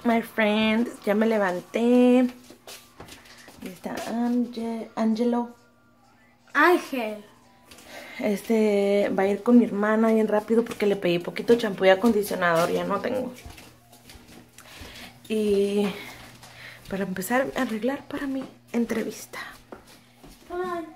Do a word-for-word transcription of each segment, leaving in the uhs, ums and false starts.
my friends, ya me levanté. Ahí está Ange Angelo. Ángel. Este va a ir con mi hermana bien rápido porque le pedí poquito champú y acondicionador, ya no tengo. Y para empezar a arreglar para mi entrevista. Come on.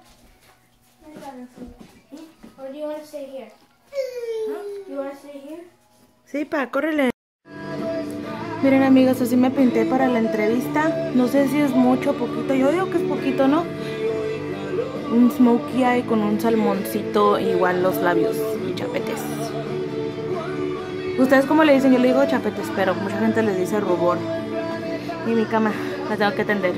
Or do you want to stay here? Huh? You want to stay here? Sí, pa, córrele. Miren, amigos, así me pinté para la entrevista. No sé si es mucho o poquito. Yo digo que es poquito, ¿no? Un smokey eye con un salmoncito, igual los labios y chapetes. ¿Ustedes cómo le dicen? Yo le digo chapetes, pero mucha gente les dice rubor. Y mi cama, la tengo que tender.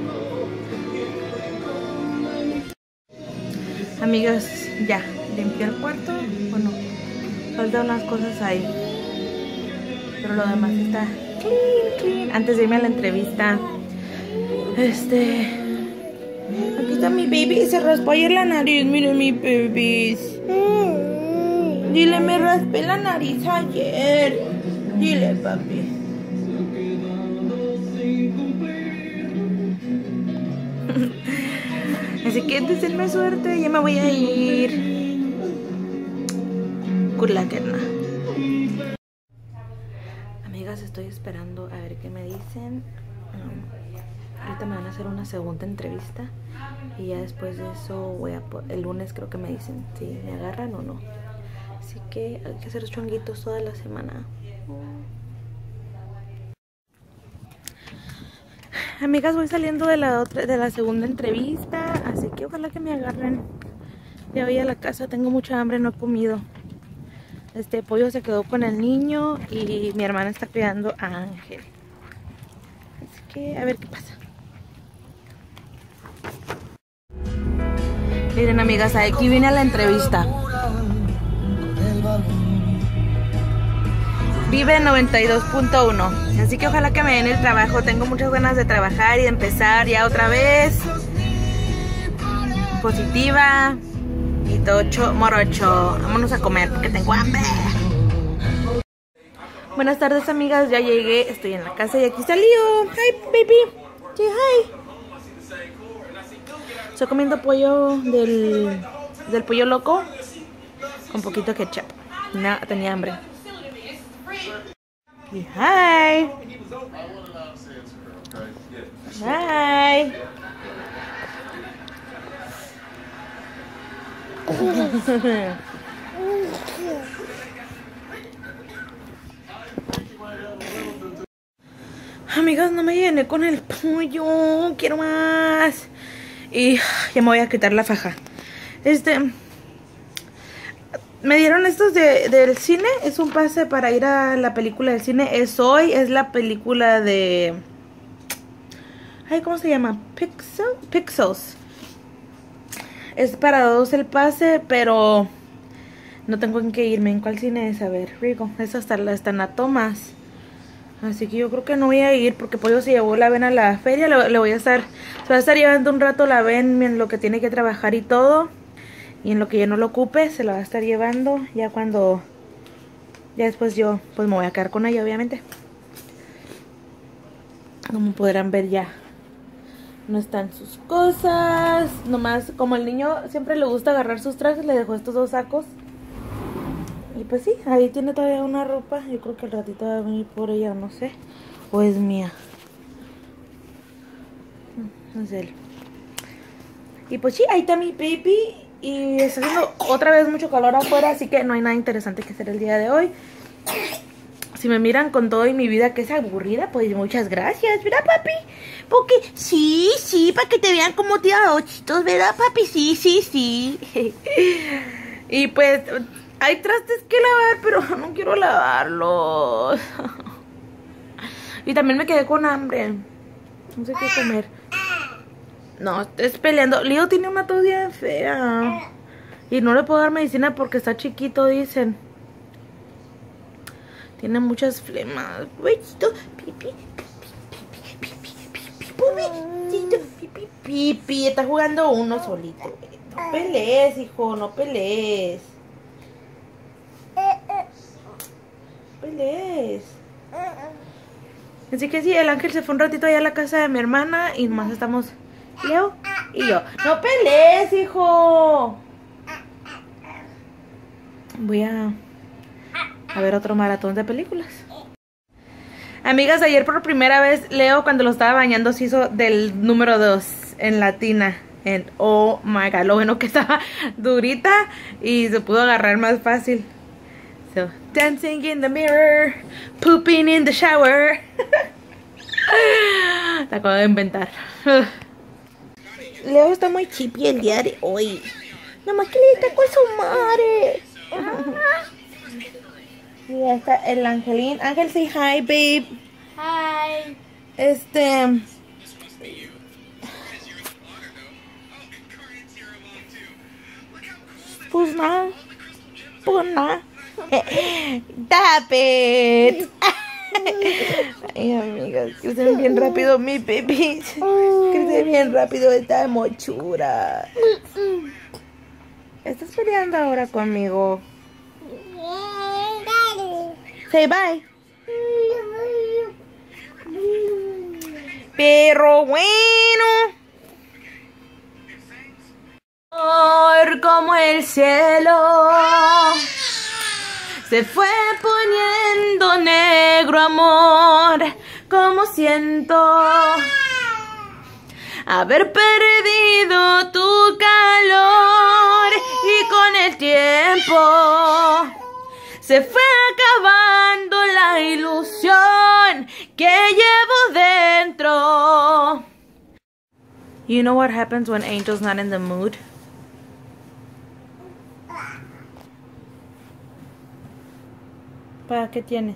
Amigas, ya, limpié el cuarto. Bueno, faltan unas cosas ahí, pero lo demás está clean, clean. Antes de irme a la entrevista, este... Aquí está mi baby, se raspó ayer la nariz, miren mi baby. Dile, me raspé la nariz ayer. Dile, papi. Así que deseenme suerte, ya me voy a ir. Good luck, Edna. Amigas, estoy esperando a ver qué me dicen. Um, ahorita me van a hacer una segunda entrevista. Y ya después de eso voy a... El lunes creo que me dicen si me agarran o no. Así que hay que hacer chonguitos toda la semana. Amigas, voy saliendo de la otra, de la segunda entrevista, así que ojalá que me agarren. Ya voy a la casa, tengo mucha hambre, no he comido. Este pollo se quedó con el niño y mi hermana está cuidando a Ángel. Así que a ver qué pasa. Miren, amigas, aquí vine a la entrevista. Vive noventa y dos punto uno. Así que ojalá que me den el trabajo. Tengo muchas ganas de trabajar y de empezar ya otra vez. Positiva. Y tocho morocho. Vámonos a comer porque tengo hambre. Buenas tardes, amigas. Ya llegué. Estoy en la casa y aquí salió. Hi, baby. Sí, hi. Estoy comiendo pollo del, del pollo loco con poquito ketchup. No, tenía hambre. Y hi. Hi. Amigos, no me llené con el pollo. Quiero más. Y ya me voy a quitar la faja. Este... Me dieron estos de, del cine. Es un pase para ir a la película del cine. Es hoy. Es la película de... Ay, ¿cómo se llama? Pixel, Pixels. Es para dos el pase, pero... No tengo en qué irme. ¿En cuál cine es? A ver, Rigo. Es hasta la Thomas. Así que yo creo que no voy a ir porque Pollo se llevó la Ven a la feria. Le, le voy a estar... Se va a estar llevando un rato la Ven en lo que tiene que trabajar y todo. Y en lo que ya no lo ocupe, se la va a estar llevando. Ya cuando... Ya después yo, pues me voy a quedar con ella, obviamente. Como podrán ver ya. No están sus cosas. Nomás, como el niño siempre le gusta agarrar sus trajes, le dejó estos dos sacos. Y pues sí, ahí tiene todavía una ropa. Yo creo que el ratito va a venir por ella, no sé. O es mía. No es él. Y pues sí, ahí está mi baby. Y está haciendo otra vez mucho calor afuera, así que no hay nada interesante que hacer el día de hoy. Si me miran con todo y mi vida que es aburrida, pues muchas gracias, ¿verdad, papi? Porque sí, sí, para que te vean como tía ochitos, ¿verdad, papi? Sí, sí, sí. Y pues hay trastes que lavar, pero no quiero lavarlos. Y también me quedé con hambre. No sé qué comer. No, es peleando. Leo tiene una tos bien fea. Y no le puedo dar medicina porque está chiquito, dicen. Tiene muchas flemas. Huesito. Pipi. Pipi. Pipi. Está jugando uno solito. No pelees, hijo. No pelees. No pelees. Así que sí, el ángel se fue un ratito allá a la casa de mi hermana y nomás estamos Leo y yo. ¡No pelees, hijo! Voy a, a ver otro maratón de películas. Amigas, ayer por primera vez Leo cuando lo estaba bañando se hizo del número dos en la tina. And oh my god, lo bueno que estaba durita y se pudo agarrar más fácil. So, dancing in the mirror, pooping in the shower. Te acabo de inventar. Leo está muy chippy el día de hoy. Nomás que le está con su madre. Y ya está el Angelín. Ángel, say hi, babe. Hi. Este... Pues nada. Pues nada. Tap it. Ay, amigas, crecen bien rápido mi baby. Crece bien rápido esta mochura. ¿Estás peleando ahora conmigo? Say bye. Pero bueno, como el cielo se fue poniendo negro, amor, como siento haber perdido tu calor, y con el tiempo se fue acabando la ilusión que llevo dentro. You know what happens when Angel's not in the mood? ¿Para qué tienes?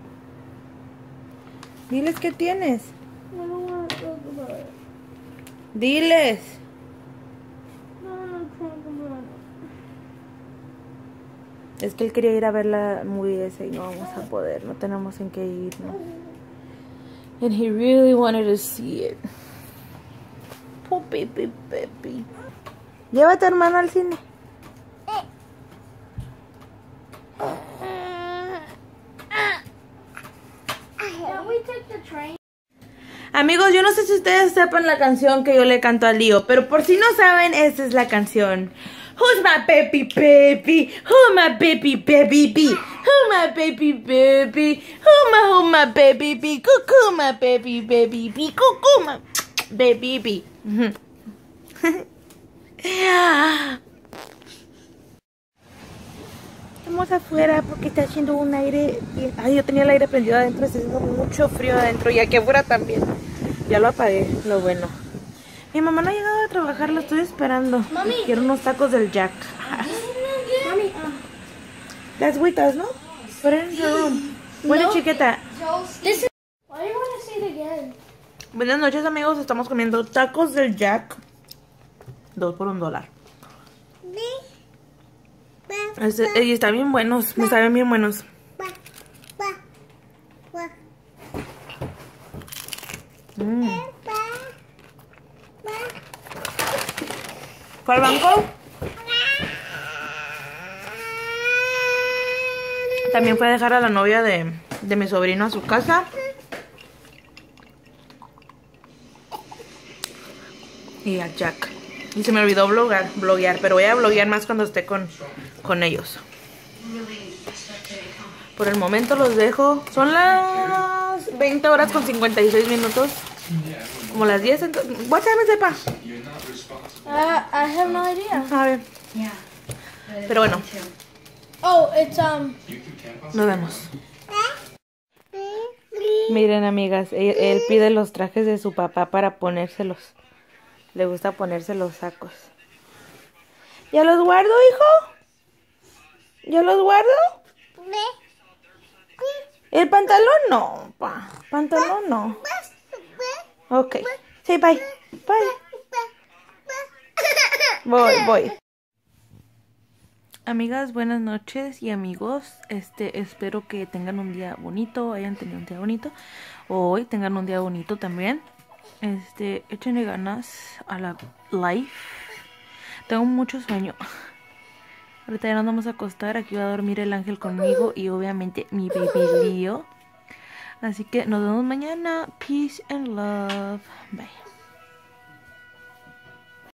Diles qué tienes. I don't want to talk about it. Diles. I don't want to talk about it. Es que él quería ir a ver la movie esa y no vamos a poder. No tenemos en qué ir, ¿no? And he really wanted to see it. Oh, baby, baby. Lleva a tu hermano al cine. Can we take the train? Amigos, yo no sé si ustedes sepan la canción que yo le canto a Leo, pero por si no saben, esta es la canción. Who's my baby baby? Who my baby baby be? Who my baby baby? Who my who my baby be? Cuckoo my baby baby be? Cuckoo my baby be? Estamos afuera porque está haciendo un aire bien... Ay, yo tenía el aire prendido adentro, está haciendo mucho frío adentro y aquí afuera también. Ya lo apagué, lo bueno. Mi mamá no ha llegado a trabajar, la estoy esperando. Mami. Quiero unos tacos del Jack. Mommy, uh, Las agüitas, ¿no? Put it in your room. Bueno, No. chiquita. this is. Why do you want to say it again? Buenas noches, amigos. Estamos comiendo tacos del Jack. Dos por un dólar. Este, y están bien buenos. Me saben bien buenos. Mm. ¿Fue al banco? También fue a dejar a la novia de, de mi sobrino a su casa. Y a Jack. Y se me olvidó blogar, bloguear, pero voy a bloguear más cuando esté con, con ellos. Por el momento los dejo. Son las veinte horas con cincuenta y seis minutos. Como las diez. Entonces, what time is it, pa? Uh, I have no idea. A ver. Pero bueno, Oh, it's um. nos vemos. Miren, amigas, él, él pide los trajes de su papá para ponérselos. Le gusta ponerse los sacos. ¿Ya los guardo, hijo? ¿Ya los guardo? ¿El pantalón? No, pa. Pantalón no. Ok. Sí, bye. Bye. Voy, voy. Amigas, buenas noches y amigos. Este, espero que tengan un día bonito, hayan tenido un día bonito. O hoy tengan un día bonito también. Este, échenle ganas a la life. Tengo mucho sueño. Ahorita ya nos vamos a acostar. Aquí va a dormir el ángel conmigo y obviamente mi baby Leo. Así que nos vemos mañana. Peace and love. Bye.